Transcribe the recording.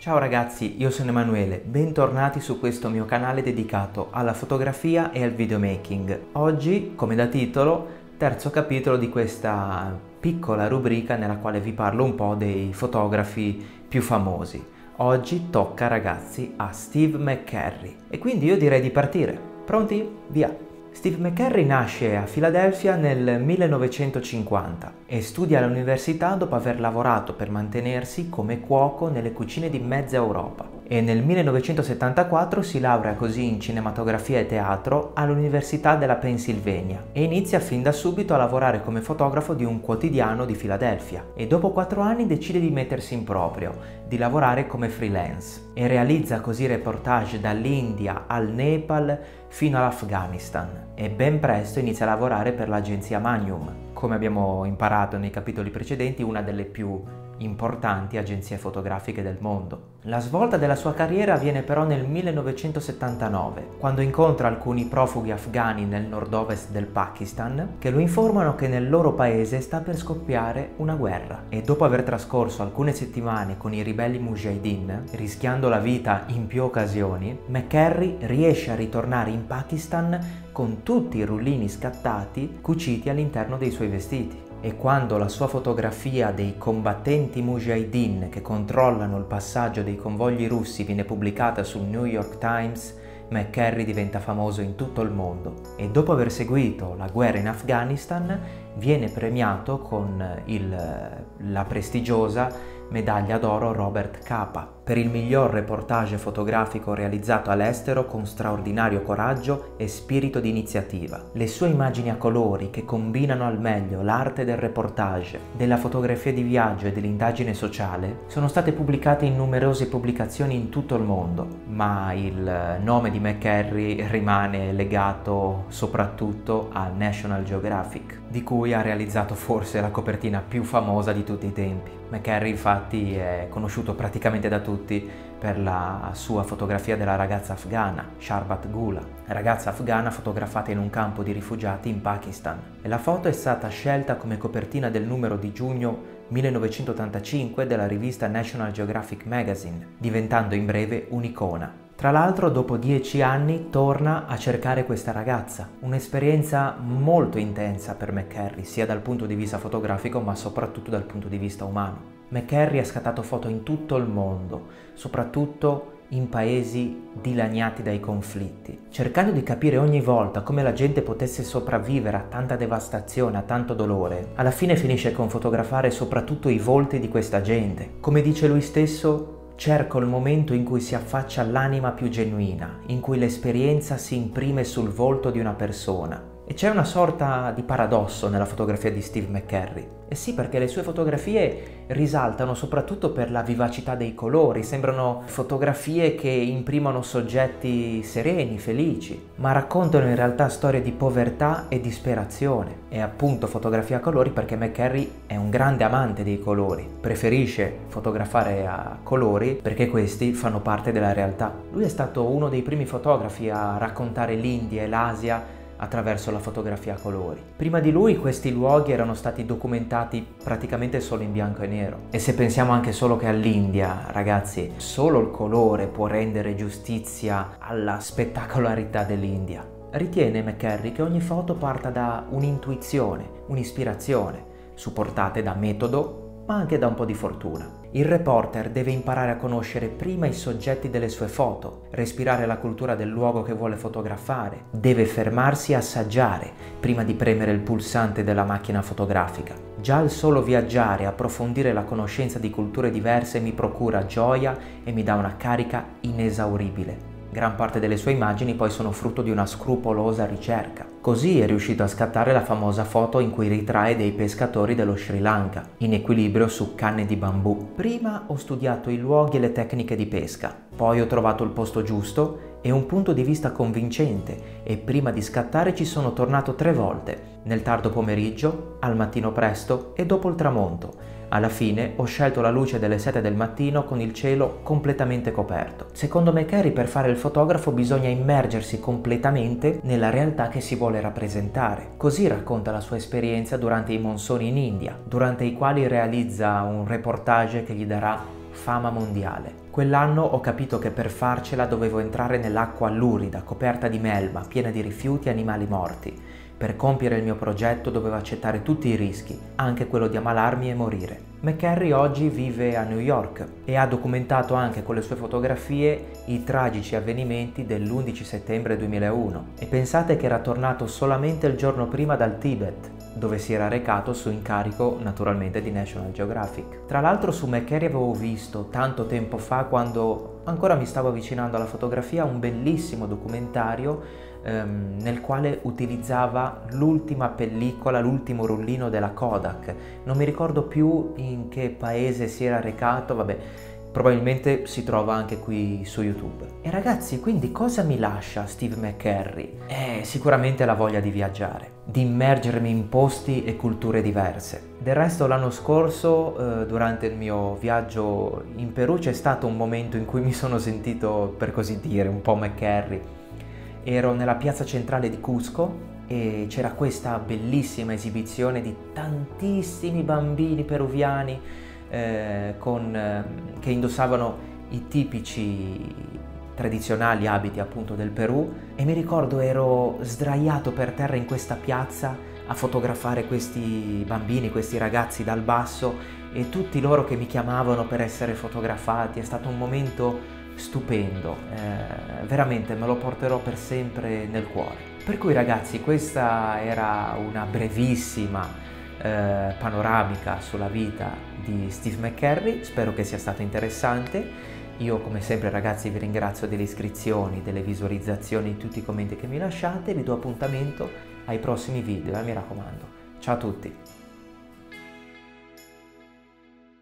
Ciao ragazzi, io sono Emanuele, bentornati su questo mio canale dedicato alla fotografia e al videomaking. Oggi, come da titolo, terzo capitolo di questa piccola rubrica nella quale vi parlo un po' dei fotografi più famosi. Oggi tocca ragazzi a Steve McCurry e quindi io direi di partire. Pronti? Via! Steve McCurry nasce a Filadelfia nel 1950 e studia all'università dopo aver lavorato per mantenersi come cuoco nelle cucine di mezza Europa e nel 1974 si laurea così in cinematografia e teatro all'Università della Pennsylvania e inizia fin da subito a lavorare come fotografo di un quotidiano di Filadelfia e dopo 4 anni decide di mettersi in proprio, di lavorare come freelance e realizza così reportage dall'India al Nepal fino all'Afghanistan e ben presto inizia a lavorare per l'agenzia Magnum, come abbiamo imparato nei capitoli precedenti, una delle più importanti agenzie fotografiche del mondo. La svolta della sua carriera avviene però nel 1979, quando incontra alcuni profughi afghani nel nord-ovest del Pakistan che lo informano che nel loro paese sta per scoppiare una guerra e dopo aver trascorso alcune settimane con i ribelli Mujahideen, rischiando la vita in più occasioni, McCurry riesce a ritornare in Pakistan con tutti i rullini scattati cuciti all'interno dei suoi vestiti. E quando la sua fotografia dei combattenti Mujahideen che controllano il passaggio dei convogli russi viene pubblicata sul New York Times, McCurry diventa famoso in tutto il mondo e dopo aver seguito la guerra in Afghanistan viene premiato con la prestigiosa medaglia d'oro Robert Capa per il miglior reportage fotografico realizzato all'estero con straordinario coraggio e spirito di iniziativa. Le sue immagini a colori che combinano al meglio l'arte del reportage, della fotografia di viaggio e dell'indagine sociale sono state pubblicate in numerose pubblicazioni in tutto il mondo, ma il nome di McCurry rimane legato soprattutto a National Geographic, di cui ha realizzato forse la copertina più famosa di tutti i tempi. McCurry infatti è conosciuto praticamente da tutti per la sua fotografia della ragazza afghana, Sharbat Gula, ragazza afghana fotografata in un campo di rifugiati in Pakistan. E la foto è stata scelta come copertina del numero di giugno 1985 della rivista National Geographic Magazine, diventando in breve un'icona. Tra l'altro, dopo 10 anni torna a cercare questa ragazza, un'esperienza molto intensa per McCurry, sia dal punto di vista fotografico ma soprattutto dal punto di vista umano. McCurry ha scattato foto in tutto il mondo, soprattutto in paesi dilaniati dai conflitti, cercando di capire ogni volta come la gente potesse sopravvivere a tanta devastazione, a tanto dolore. Alla fine finisce con fotografare soprattutto i volti di questa gente. Come dice lui stesso, cerco il momento in cui si affaccia l'anima più genuina, in cui l'esperienza si imprime sul volto di una persona. E c'è una sorta di paradosso nella fotografia di Steve McCurry. E sì, perché le sue fotografie risaltano soprattutto per la vivacità dei colori, sembrano fotografie che imprimono soggetti sereni, felici, ma raccontano in realtà storie di povertà e disperazione. E appunto fotografia a colori perché McCurry è un grande amante dei colori, preferisce fotografare a colori perché questi fanno parte della realtà. Lui è stato uno dei primi fotografi a raccontare l'India e l'Asia attraverso la fotografia a colori. Prima di lui questi luoghi erano stati documentati praticamente solo in bianco e nero. E se pensiamo anche solo che all'India, ragazzi, solo il colore può rendere giustizia alla spettacolarità dell'India. Ritiene McCurry che ogni foto parta da un'intuizione, un'ispirazione, supportate da metodo, ma anche da un po' di fortuna. Il reporter deve imparare a conoscere prima i soggetti delle sue foto, respirare la cultura del luogo che vuole fotografare, deve fermarsi a assaggiare prima di premere il pulsante della macchina fotografica. Già il solo viaggiare e approfondire la conoscenza di culture diverse mi procura gioia e mi dà una carica inesauribile. Gran parte delle sue immagini poi sono frutto di una scrupolosa ricerca. Così è riuscito a scattare la famosa foto in cui ritrae dei pescatori dello Sri Lanka, in equilibrio su canne di bambù. Prima ho studiato i luoghi e le tecniche di pesca, poi ho trovato il posto giusto e un punto di vista convincente e prima di scattare ci sono tornato 3 volte, nel tardo pomeriggio, al mattino presto e dopo il tramonto. Alla fine ho scelto la luce delle 7 del mattino con il cielo completamente coperto. Secondo McCurry, per fare il fotografo bisogna immergersi completamente nella realtà che si vuole rappresentare. Così racconta la sua esperienza durante i monsoni in India, durante i quali realizza un reportage che gli darà fama mondiale. Quell'anno ho capito che per farcela dovevo entrare nell'acqua lurida, coperta di melma, piena di rifiuti e animali morti. Per compiere il mio progetto dovevo accettare tutti i rischi, anche quello di ammalarmi e morire. McCarry oggi vive a New York e ha documentato anche con le sue fotografie i tragici avvenimenti dell'11 settembre 2001. E pensate che era tornato solamente il giorno prima dal Tibet, dove si era recato su incarico naturalmente di National Geographic. Tra l'altro su McCarry avevo visto tanto tempo fa, quando ancora mi stavo avvicinando alla fotografia, un bellissimo documentario nel quale utilizzava l'ultima pellicola, l'ultimo rullino della Kodak. Non mi ricordo più in che paese si era recato, vabbè, probabilmente si trova anche qui su YouTube. E ragazzi, quindi cosa mi lascia Steve McCarry? Sicuramente la voglia di viaggiare, di immergermi in posti e culture diverse. Del resto l'anno scorso, durante il mio viaggio in Perù, c'è stato un momento in cui mi sono sentito, per così dire, un po' McCarry. Ero nella piazza centrale di Cusco e c'era questa bellissima esibizione di tantissimi bambini peruviani che indossavano i tipici tradizionali abiti appunto del Perù, e mi ricordo ero sdraiato per terra in questa piazza a fotografare questi bambini, questi ragazzi dal basso, e tutti loro che mi chiamavano per essere fotografati. È stato un momento stupendo, veramente me lo porterò per sempre nel cuore. Per cui ragazzi, questa era una brevissima panoramica sulla vita di Steve McCarry, spero che sia stato interessante. Io come sempre ragazzi vi ringrazio delle iscrizioni, delle visualizzazioni, di tutti i commenti che mi lasciate. Vi do appuntamento ai prossimi video, mi raccomando. Ciao a tutti!